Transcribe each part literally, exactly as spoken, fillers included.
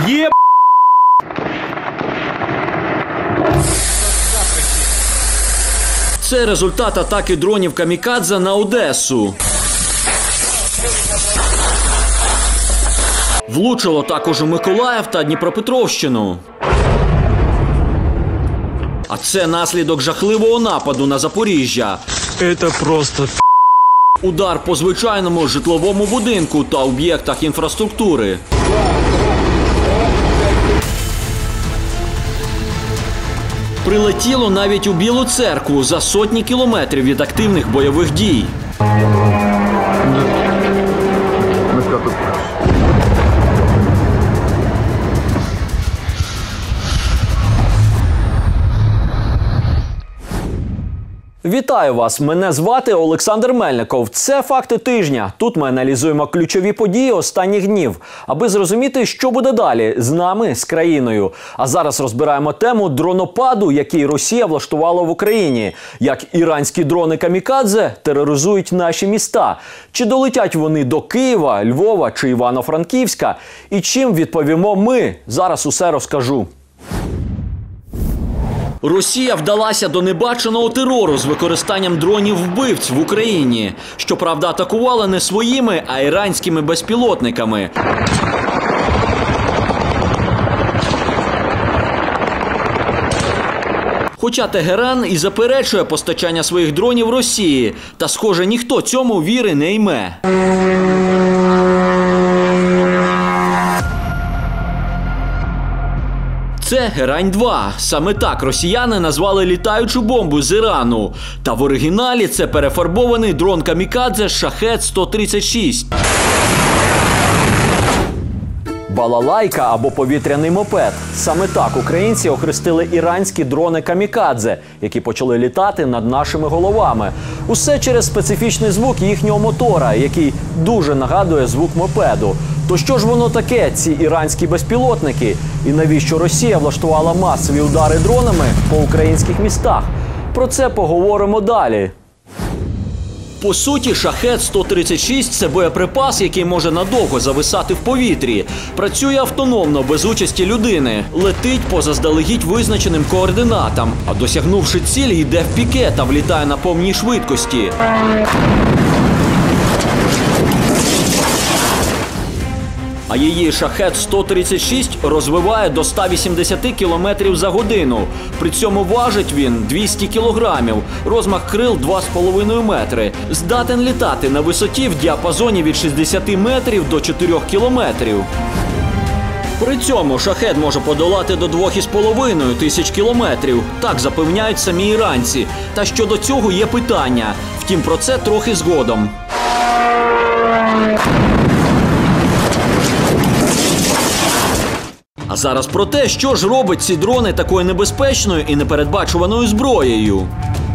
Є... Це результат атаки дронів «Камікадзе» на Одесу. Влучило також у Миколаїв та Дніпропетровщину. А це наслідок жахливого нападу на Запоріжжя. Це просто... Удар по звичайному житловому будинку та об'єктах інфраструктури. Прилетіло навіть у Білу Церкву за сотні кілометрів від активних бойових дій. Вітаю вас! Мене звати Олександр Мельников. Це «Факти тижня». Тут ми аналізуємо ключові події останніх днів, аби зрозуміти, що буде далі з нами, з країною. А зараз розбираємо тему дронопаду, який Росія влаштувала в Україні. Як іранські дрони «Камікадзе» тероризують наші міста. Чи долетять вони до Києва, Львова чи Івано-Франківська? І чим відповімо ми? Зараз усе розкажу. Росія вдалася до небаченого терору з використанням дронів-вбивць в Україні. Щоправда, атакувала не своїми, а іранськими безпілотниками. Хоча Тегеран і заперечує постачання своїх дронів Росії, та, схоже, ніхто цьому віри не йме. Це Герань два. Саме так росіяни назвали літаючу бомбу з Ірану. Та в оригіналі це перефарбований дрон «Камікадзе» Шахед сто тридцять шість. Балалайка або повітряний мопед. Саме так українці охрестили іранські дрони «Камікадзе», які почали літати над нашими головами. Усе через специфічний звук їхнього мотора, який дуже нагадує звук мопеду. То що ж воно таке, ці іранські безпілотники? І навіщо Росія влаштувала масові удари дронами по українських містах? Про це поговоримо далі. По суті, Шахед сто тридцять шість – це боєприпас, який може надовго зависати в повітрі. Працює автономно, без участі людини. Летить по заздалегідь визначеним координатам. А досягнувши цілі, йде в піке та влітає на повній швидкості. А її Шахед сто тридцять шість розвиває до ста вісімдесяти кілометрів за годину. При цьому важить він двісті кілограмів, розмах крил два з половиною метри. Здатен літати на висоті в діапазоні від шістдесяти метрів до чотирьох кілометрів. При цьому Шахед може подолати до двох із половиною тисяч кілометрів. Так запевняють самі іранці. Та щодо цього є питання. Втім, про це трохи згодом. А зараз про те, що ж робить ці дрони такою небезпечною і непередбачуваною зброєю.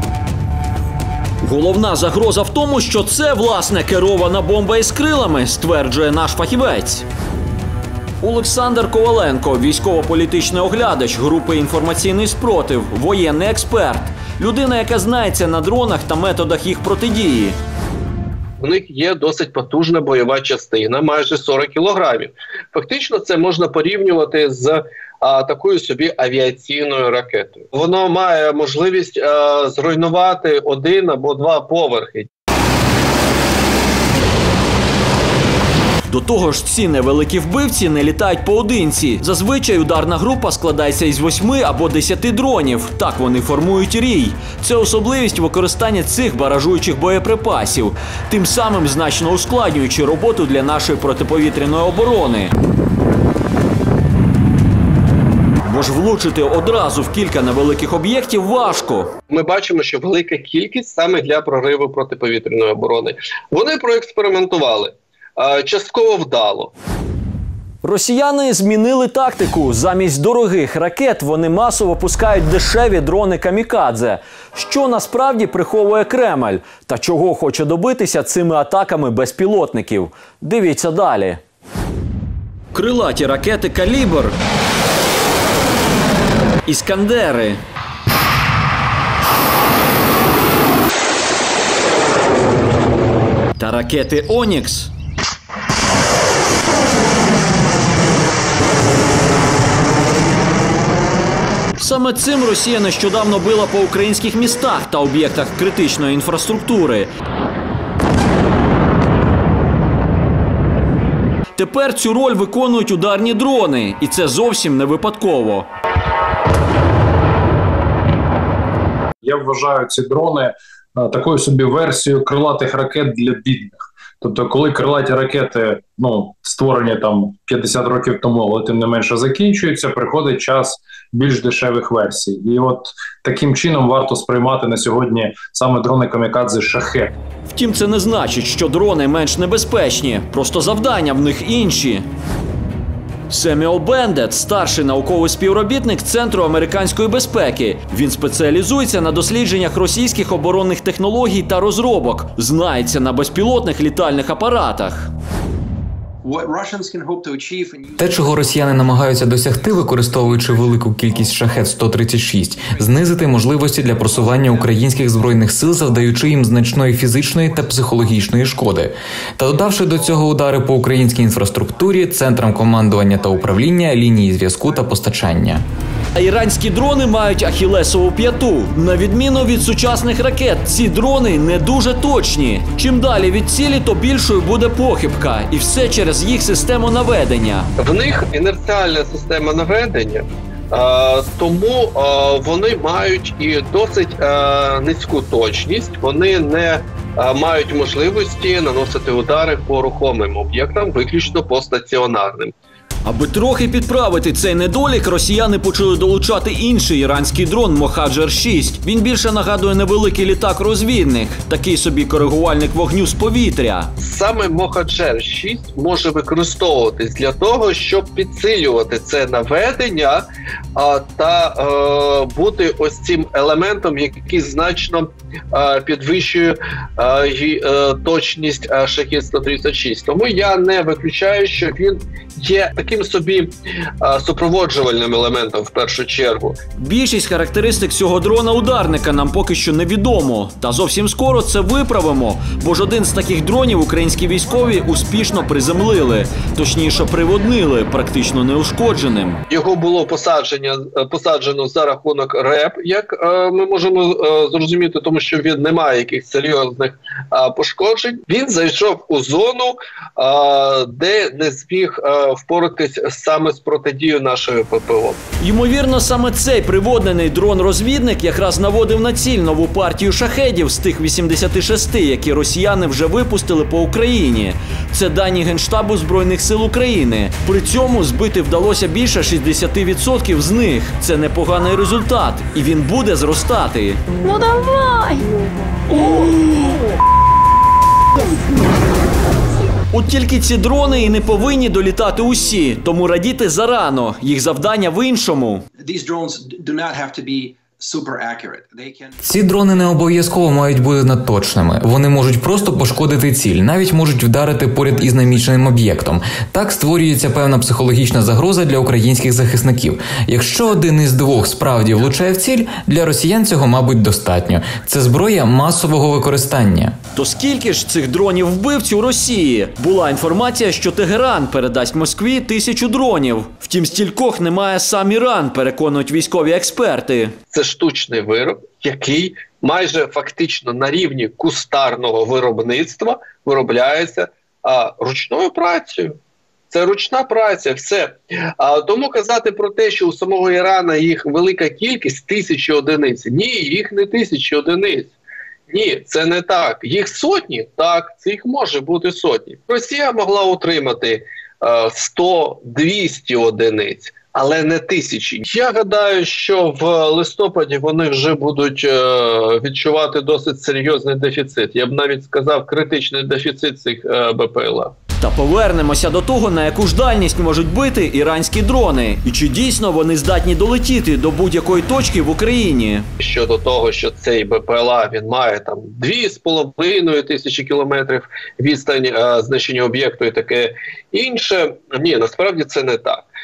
Головна загроза в тому, що це, власне, керована бомба із крилами, стверджує наш фахівець. Олександр Коваленко, військово-політичний оглядач групи «Інформаційний спротив», воєнний експерт. Людина, яка знається на дронах та методах їх протидії. У них є досить потужна бойова частина, майже сорок кілограмів. Фактично це можна порівнювати з а, такою собі авіаційною ракетою. Воно має можливість а, зруйнувати один або два поверхи. До того ж, ці невеликі вбивці не літають поодинці. Зазвичай ударна група складається із восьми або десяти дронів. Так вони формують рій. Це особливість використання цих баражуючих боєприпасів, тим самим значно ускладнюючи роботу для нашої протиповітряної оборони. Бо ж влучити одразу в кілька невеликих об'єктів важко. Ми бачимо, що велика кількість саме для прориву протиповітряної оборони. Вони проекспериментували. Частково вдало. Росіяни змінили тактику. Замість дорогих ракет вони масово пускають дешеві дрони «Камікадзе». Що насправді приховує Кремль? Та чого хоче добитися цими атаками безпілотників? Дивіться далі. Крилаті ракети «Калібр», «Іскандери», та ракети «Онікс». Саме цим Росія нещодавно била по українських містах та об'єктах критичної інфраструктури. Тепер цю роль виконують ударні дрони, і це зовсім не випадково. Я вважаю ці дрони такою собі версією крилатих ракет для бідних. Тобто, коли крилаті ракети, ну, створені там п'ятдесят років тому, але тим не менше закінчуються, приходить час більш дешевих версій. І от таким чином варто сприймати на сьогодні саме дрони камікадзе «Шахед». Втім, це не значить, що дрони менш небезпечні, просто завдання в них інші. Семюел Бендет – старший науковий співробітник Центру американської безпеки. Він спеціалізується на дослідженнях російських оборонних технологій та розробок. Знається на безпілотних літальних апаратах. Те, чого росіяни намагаються досягти, використовуючи велику кількість шахед сто тридцять шість, знизити можливості для просування українських збройних сил, завдаючи їм значної фізичної та психологічної шкоди. Та додавши до цього удари по українській інфраструктурі, центрам командування та управління, лінії зв'язку та постачання. А іранські дрони мають ахілесову п'яту. На відміну від сучасних ракет, ці дрони не дуже точні. Чим далі від цілі, то більшою буде похибка. І все через їх систему наведення. В них інерціальна система наведення, тому вони мають і досить низьку точність. Вони не мають можливості наносити удари по рухомим об'єктам, виключно по стаціонарним. Аби трохи підправити цей недолік, росіяни почали долучати інший іранський дрон Мохаджер шість. Він більше нагадує невеликий літак-розвідник, такий собі коригувальник вогню з повітря. Саме Мохаджер шість може використовуватись для того, щоб підсилювати це наведення а, та е, бути ось цим елементом, який значно е, підвищує е, е, точність Шахед сто тридцять шість. Тому я не виключаю, що він є таким собі а, супроводжувальним елементом в першу чергу. Більшість характеристик цього дрона-ударника нам поки що невідомо. Та зовсім скоро це виправимо, бо ж один з таких дронів українські військові успішно приземлили. Точніше, приводнили, практично неушкодженим. Його було посадження, посаджено за рахунок РЕП, як е, ми можемо е, зрозуміти, тому що він не має якихось серйозних е, пошкоджень. Він зайшов у зону, е, де не зміг е, впоратись саме з протидією нашої ППО. Ймовірно, саме цей приводнений дрон-розвідник якраз наводив на ціль нову партію шахедів з тих вісімдесяти шести, які росіяни вже випустили по Україні. Це дані Генштабу Збройних сил України. При цьому збити вдалося більше шістдесят відсотків з них. Це непоганий результат, і він буде зростати. Ну давай! От тільки ці дрони і не повинні долітати усі, тому радіти зарано. Їх завдання в іншому. Ці дрони не обов'язково мають бути надточними. Вони можуть просто пошкодити ціль, навіть можуть вдарити поряд із наміченим об'єктом. Так створюється певна психологічна загроза для українських захисників. Якщо один із двох справді влучає в ціль, для росіян цього, мабуть, достатньо. Це зброя масового використання. То скільки ж цих дронів-вбивць у Росії? Була інформація, що Тегеран передасть Москві тисячу дронів. Втім, стількох немає сам Іран, переконують військові експерти. Це штучний вироб, який майже фактично на рівні кустарного виробництва виробляється а, ручною працею. Це ручна праця, все. А, тому казати про те, що у самого Ірана їх велика кількість, тисячі одиниць. Ні, їх не тисячі одиниць. Ні, це не так. Їх сотні? Так, це їх може бути сотні. Росія могла утримати а, сто-двісті одиниць. Але не тисячі. Я гадаю, що в листопаді вони вже будуть е, відчувати досить серйозний дефіцит. Я б навіть сказав, критичний дефіцит цих е, БПЛА. Та повернемося до того, на яку ж дальність можуть бити іранські дрони. І чи дійсно вони здатні долетіти до будь-якої точки в Україні? Щодо того, що цей БПЛА, він має там дві з половиною тисячі кілометрів відстань е, знищення об'єкту і таке інше. Ні, насправді це не так.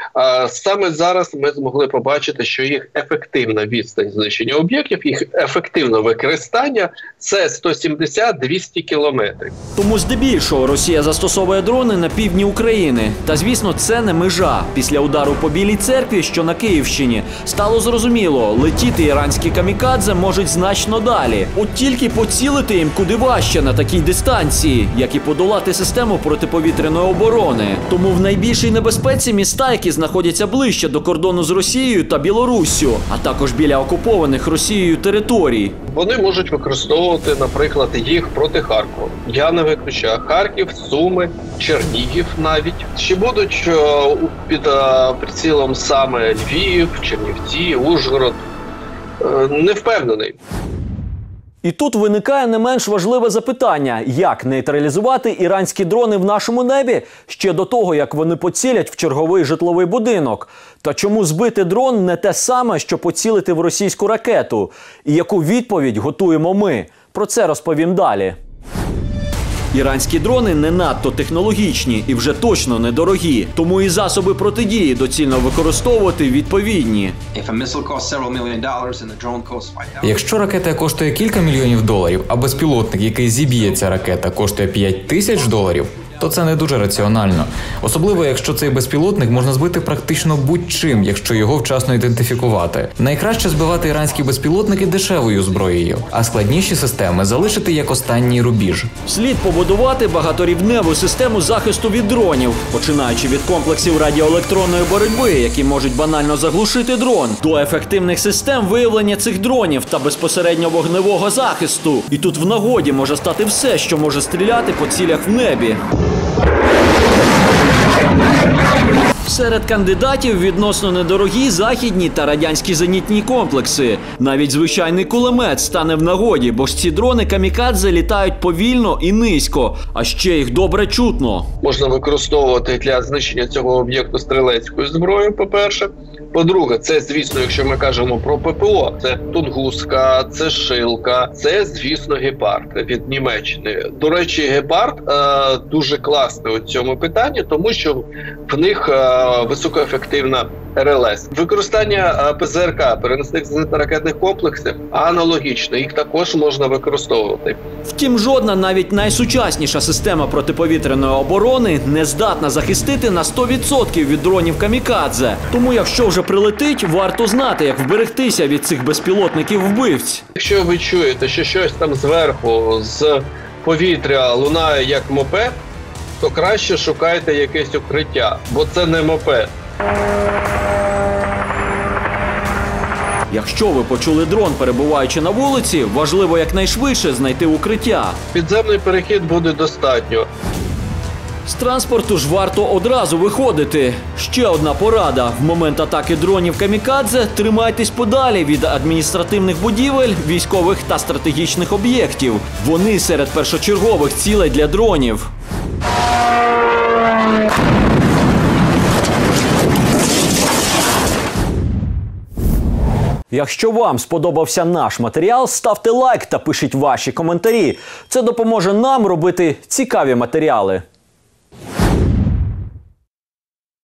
А саме зараз ми змогли побачити, що їх ефективна відстань знищення об'єктів, їх ефективне використання – це сто сімдесят - двісті кілометрів. Тому здебільшого Росія застосовує дрони на півдні України. Та, звісно, це не межа. Після удару по Білій церкві, що на Київщині, стало зрозуміло, летіти іранські камікадзе можуть значно далі. От тільки поцілити їм куди важче на такій дистанції, як і подолати систему протиповітряної оборони. Тому в найбільшій небезпеці міста, які знаходяться ближче до кордону з Росією та Білоруссю, а також біля окупованих Росією територій. Вони можуть використовувати, наприклад, їх проти Харкова. Я не виключаю Харків, Суми, Чернігів навіть. Чи будуть о, під о, прицілом саме Львів, Чернівці, Ужгород? Е, не впевнений. І тут виникає не менш важливе запитання – як нейтралізувати іранські дрони в нашому небі ще до того, як вони поцілять в черговий житловий будинок? Та чому збити дрон не те саме, що поцілити в російську ракету? І яку відповідь готуємо ми? Про це розповім далі. Іранські дрони не надто технологічні і вже точно недорогі, тому і засоби протидії доцільно використовувати відповідні. Якщо ракета коштує кілька мільйонів доларів, а безпілотник, який зіб'є ця ракета, коштує п'ять тисяч доларів, то це не дуже раціонально. Особливо, якщо цей безпілотник можна збити практично будь-чим, якщо його вчасно ідентифікувати. Найкраще збивати іранські безпілотники дешевою зброєю, а складніші системи залишити як останній рубіж. Слід побудувати багаторівневу систему захисту від дронів, починаючи від комплексів радіоелектронної боротьби, які можуть банально заглушити дрон, до ефективних систем виявлення цих дронів та безпосередньо вогневого захисту. І тут в нагоді може стати все, що може стріляти по цілях в небі. Серед кандидатів відносно недорогі західні та радянські зенітні комплекси. Навіть звичайний кулемет стане в нагоді, бо ж ці дрони камікадзе літають повільно і низько, а ще їх добре чутно. Можна використовувати для знищення цього об'єкту стрілецькою зброєю, по-перше. По-друге, це, звісно, якщо ми кажемо про ППО, це Тунгуска, це Шилка, це, звісно, Гепард від Німеччини. До речі, Гепард е, дуже класний у цьому питанні, тому що в них е, високоефективна ер ел ес. Використання е, пе зе ер ка, переносних зенітно-ракетних комплексів, аналогічно, їх також можна використовувати. Втім, жодна навіть найсучасніша система протиповітряної оборони не здатна захистити на сто відсотків від дронів камікадзе. Тому якщо вже прилетить, варто знати, як вберегтися від цих безпілотників-вбивць. Якщо ви чуєте, що щось там зверху з повітря лунає як мопед, то краще шукайте якесь укриття, бо це не мопед. Якщо ви почули дрон, перебуваючи на вулиці, важливо якнайшвидше знайти укриття. Підземний перехід буде достатньо. З транспорту ж варто одразу виходити. Ще одна порада. В момент атаки дронів камікадзе тримайтесь подалі від адміністративних будівель, військових та стратегічних об'єктів. Вони серед першочергових цілей для дронів. Якщо вам сподобався наш матеріал, ставте лайк та пишіть ваші коментарі. Це допоможе нам робити цікаві матеріали.